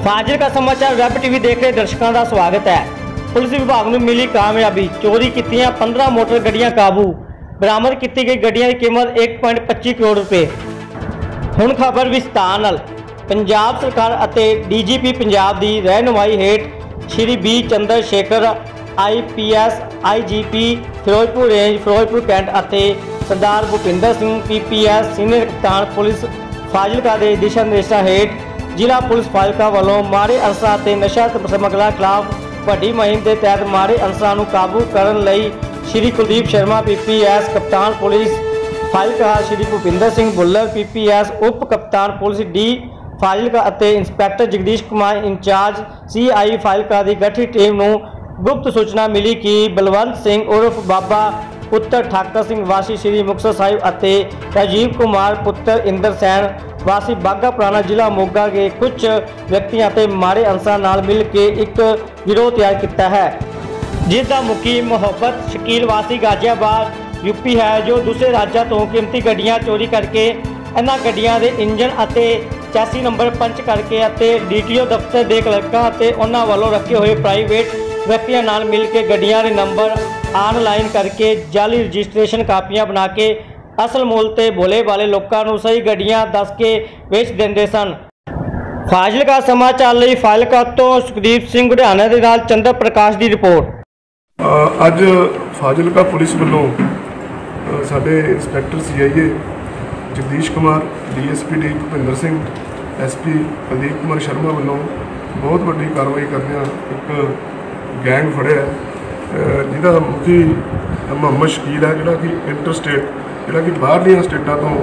ਫਾਜ਼ਿਲਕਾ समाचार web TV देख रहे दर्शकों का स्वागत है। पुलिस विभाग को मिली कामयाबी, चोरी कीतियां 15 मोटर गड्डियां काबू, बरामद की गई गड्डियां की कीमत 1.25 करोड़ रुपए। हुण खबर विस्तार नाल। पंजाब सरकार अते DGP पंजाब की रहनुमाई हेठ Shri B Chandra Shekhar IPS IGP Ferozepur range Ferozepur cantt अते सरदार भूपिंदर सिंह PPS सीनियर कप्तान पुलिस फाजिलका के दिशा निर्देशों हेठ जिला पुलिस फाजिलका वालों माड़े अंसरां ते नशा समगलर खिलाफ वड्डी मुहिम के तहत माड़े अंसरां नूं काबू करन लई श्री कुलदीप शर्मा PPS कप्तान पुलिस फाजिलका, श्री भूपिंदर सिंह भुल्लर PPS उप कप्तान पुलिस D फाजिलका अते inspector Jagdish Kumar incharge CI Fazilka की गठित टीम नूं गुप्त सूचना मिली कि बलवंत सिंह उर्फ बाबा पुत्र ठाकर सिंह वासी श्री मुक्तसर साहिब अते राजीव कुमार पुत्र इंदर सैन वासी बाघा पुराना जिला मोगा के कुछ व्यक्तियों ते माड़े अंसरां नाल मिल के एक गिरोह तैयार किया है, जिसका मुखी मोहब्बत शकील वासी गाजियाबाद UP है, जो दूसरे राज्यों तो कीमती गड्डियां चोरी करके इन्हां गड्डियां दे इंजन अते चैसी नंबर पंच करके अते DTO दफ्तर के क्लर्कां अते उन्हां वालों रखे हुए प्राइवेट व्यक्तियों नाल मिल के गड्डियां दे नंबर ऑनलाइन करके जाली रजिस्ट्रेशन कापियां बना के असल मुल ते भोले वाले लोगों को सही गड्डियां दस के बेच देंदे सन। फाजिलका समाचार लई फाजिलका तो सुखदीप सिंह गुड़ियाना दे नाल चंद्र प्रकाश की रिपोर्ट। अज फाजिलका पुलिस वालों साडे inspector CIA Jagdish Kumar DSP D Bhupinder Singh SP Kuldeep Kumar Sharma वालों बहुत वड्डी कार्रवाई करदे एक गैंग फड़िया, जिहदा मुखी मोहम्मद शकील है, जिहड़ा कि इंटरस्टेट जिहड़ा कि बाहरलियां स्टेटां तो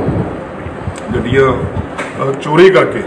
गड्डियां चोरी करके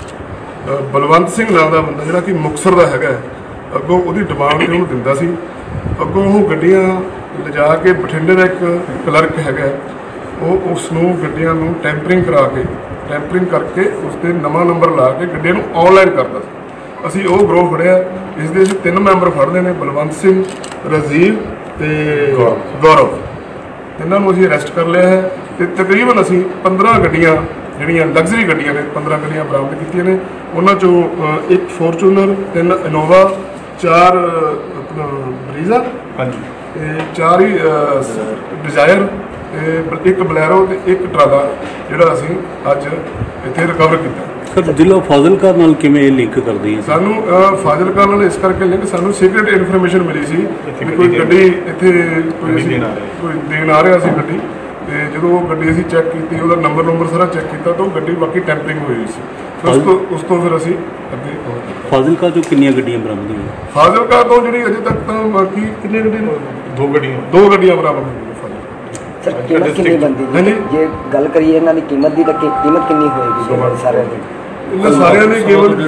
बलवंत सिंह नाम का बंदा जिहड़ा कि मुक्तसर का हैगा, अगों उहदी डिमांड ते उहनूं दिंदा सी, अगों वो गड्डियां लिजा के बठिंडे का एक क्लर्क हैगा, वो उसनूं गड्डियां नूं टैंपरिंग करके उसते नवां नंबर ला के गड्डियां नूं ऑनलाइन करदा सी। असीं वो ग्रोह फड़िया, इस दे 3 मैंबर फड़दे ने, बलवंत सिंह, राजीव ते गौरव, इन्हां नूं असीं अरैसट कर लिया है। तो तकरीबन असीं 15 गड्डियां जिहड़ियां लग्जरी गड्डियां ने 15 गड्डियां बरामद कीतियां ने, उन्हां चों एक फॉर्चूनर, 3 इनोवा, 4 ब्रीजा, 4 ही डिजायर, एक बलैरो ते एक ट्राला जिहड़ा असीं अज इत्थे रिकवर कीता। सर जिला फाजिलका नाल किवें लिंक करदी है? सानू फाजिलका नाल इस करके लिंक, सानू सीक्रेट इन्फॉर्मेशन मिली सी कि कोई गड्डी इत्थे कोई देन आ रहा सी गड्डी, ते जदों वो गड्डी असीं चैक कीती, ओहदा नंबर सारा चैक किया तो गड्डी बाकी टैंपरिंग हुई सी। उस तो फिर असीं अगे फाजिलका चों कितनियां गड्डियां बरामद होईयां? फाजिलका तो जिहड़ी अजे तक तां बाकी कितनी गड्डियां? 2 गड्डियां बरामद होईयां। सर कीमत कितनी बनती है? जे गल करिए इन्हां दी कीमत दी, तां कीमत कितनी होएगी सारे दी? इन्हां सारियां दी कीमत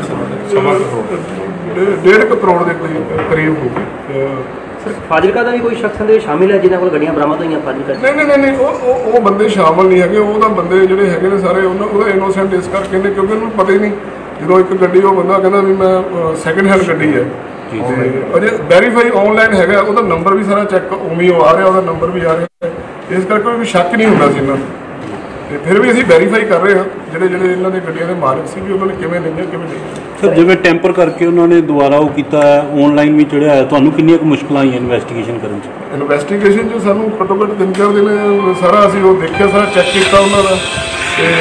1.5 करोड़ के करीब होगी। सर फाजिलका का भी कोई शख्स अंदर शामिल है जिन्हां कोल गड्डियां बरामद होईयां फाजिलका? नहीं वो बंदे शामिल नहीं है, वो बंदे जिहड़े हैगे ने सारे उहदा इनोसेंट इस करके ने, क्योंकि उन्होंने पता ही नहीं, जो एक गड्डी वो बंदा कहना भी मैं सैकेंड हैंड गड्डी है, अजे वेरीफाई ऑनलाइन हैगा, ਉਹਦਾ नंबर भी सारा चैक उवें ही आ रहा, ਉਹਦਾ नंबर भी आ रहा, इस करके कोई शक नहीं होंदा सी इन्हां ਨੂੰ। ਤੇ ਫਿਰ ਵੀ ਅਸੀਂ ਵੈਰੀਫਾਈ ਕਰ ਰਹੇ ਹਾਂ ਜਿਹੜੇ ਇਹਨਾਂ ਦੇ ਗੱਡੀਆਂ ਦੇ ਮਾਲਕ ਸੀ ਵੀ ਉਹਨਾਂ ਨੇ ਕਿਵੇਂ ਲਈਆਂ ਕਿਵੇਂ ਨਹੀਂ। ਸਰ ਜਿਵੇਂ ਟੈਂਪਰ ਕਰਕੇ ਉਹਨਾਂ ਨੇ ਦੁਬਾਰਾ ਉਹ ਕੀਤਾ ਹੈ, ਆਨਲਾਈਨ ਵੀ ਚੜਿਆ ਹੈ, ਤੁਹਾਨੂੰ ਕਿੰਨੀਆਂ ਕੁ ਮੁਸ਼ਕਲਾਂ ਆਈਆਂ ਇਨਵੈਸਟੀਗੇਸ਼ਨ ਕਰਨ 'ਚ? ਇਨਵੈਸਟੀਗੇਸ਼ਨ 'ਚ ਸਾਨੂੰ ਘੱਟੋ ਘੱਟ 3-4 ਦਿਨ ਸਾਰਾ ਅਸੀਂ ਉਹ ਦੇਖਿਆ, ਸਾਰਾ ਚੈੱਕ ਕੀਤਾ ਉਹਨਾਂ ਦਾ, ਤੇ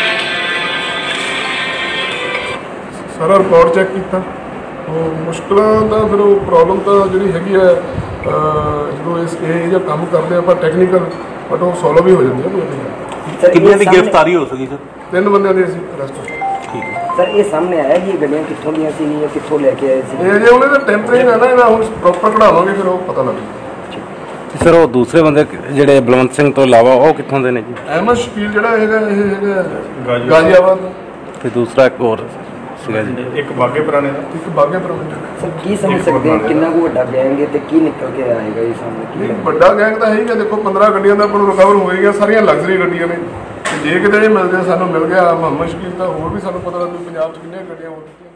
ਸਾਰਾ ਰਿਪੋਰਟ ਚੈੱਕ ਕੀਤਾ। ਉਹ ਮੁਸ਼ਕਲਾਂ ਦਾ ਫਿਰ ਉਹ ਪ੍ਰੋਬਲਮ ਤਾਂ ਜਿਹੜੀ ਹੈਗੀ ਹੈ, ਜਦੋਂ ਇਹ ਜਿਹਾ ਕੰਮ ਕਰਦੇ ਆਪਾਂ ਟੈਕਨੀਕਲ, ਬਟ ਉਹ ਸੋਲਵ ਵੀ ਹੋ ਜਾਂਦੀ ਹੈ। कितने की गिरफ्तारी हो सकी सर? 3 बंदे ने अरेस्ट हो। ठीक है सर, ये सामने आया कि गड्डियां कित्थों ਦੀਆਂ ਸੀ ਜਾਂ ਕਿੱਥੋਂ ਲੈ ਕੇ ਆਏ ਸੀ? ਇਹ ਜੇ ਉਹਨੇ ਤਾਂ ਟੈਂਪਰਿੰਗ ਹੈ ਨਾ, ਇਹਦਾ ਹੁਣ ਪ੍ਰੋਪਰ ਕਢਾਵਾਂਗੇ ਫਿਰ ਉਹ ਪਤਾ ਲੱਗੇਗਾ। ਸਰ ਉਹ ਦੂਸਰੇ ਬੰਦੇ ਜਿਹੜੇ ਬਲਵੰਤ ਸਿੰਘ ਤੋਂ ਇਲਾਵਾ ਉਹ ਕਿੱਥੋਂ ਦੇ ਨੇ ਜੀ? ਅਹਿਮਦ ਸ਼ਕੀਲ ਜਿਹੜਾ ਹੈਗਾ, ਇਹ ਹੈਗਾ ਗਾਜ਼ੀਆਬਾਦ, ਤੇ ਦੂਸਰਾ ਇੱਕ ਹੋਰ ਸੀਗਾ ਜੀ, ਇੱਕ ਬਾਗੇ ਪੁਰਾਣੇ ਦਾ, ਇੱਕ ਬਾਗੇ ਪੁਰਾਣੇ। ਸਰ ਕੀ ਸਮਝ ਸਕਦੇ ਹਾਂ ਕਿੰਨਾ ਕੁ ਵੱਡਾ ਗੈਂਗ ਹੈ ਤੇ ਕੀ ਨਿਕਲ ਕੇ ਆਏਗਾ ਇਹ ਸਾਹਮਣੇ? ਕੀ ਵੱਡਾ ਗੈਂਗ ਤਾਂ ਹੈ ਹੀ, ਦੇਖੋ 15 ਗੱਡੀਆਂ ਦਾ ਆਪਾਂ ਨੂੰ ਰਿਕਵਰ ਹੋਏਗਾ, ਸਾਰੀਆਂ ਲਗਜ਼ਰੀ ਗੱਡੀਆਂ ਨੇ, ਜੇ ਕਿਤੇ ਇਹ ਮਿਲ ਗਿਆ, ਸਾਨੂੰ ਮਿਲ ਗਿਆ ਮੁਹੰਮਦ ਸ਼ਕੀਲ, ਤਾਂ ਹੋਰ ਵੀ ਸਾਨੂੰ ਪਤਾ ਲੱਗੂ ਪੰਜਾਬ 'ਚ ਕਿੰਨੀਆਂ ਗੱਡੀਆਂ ਹੋ ਚੁੱਕੀਆਂ।